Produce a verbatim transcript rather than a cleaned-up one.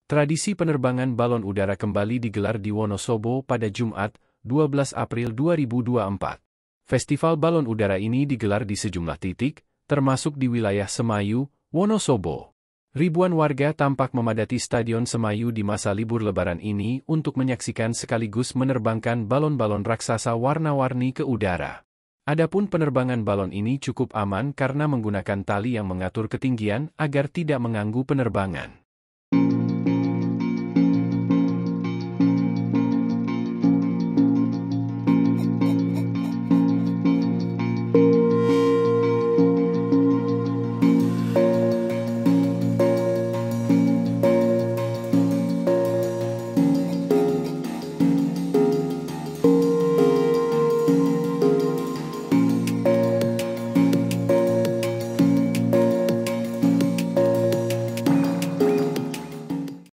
Tradisi penerbangan balon udara kembali digelar di Wonosobo pada Jumat, dua belas April dua ribu dua puluh empat. Festival balon udara ini digelar di sejumlah titik, termasuk di wilayah Semayu, Wonosobo. Ribuan warga tampak memadati Stadion Semayu di masa libur Lebaran ini untuk menyaksikan sekaligus menerbangkan balon-balon raksasa warna-warni ke udara. Adapun penerbangan balon ini cukup aman karena menggunakan tali yang mengatur ketinggian agar tidak mengganggu penerbangan.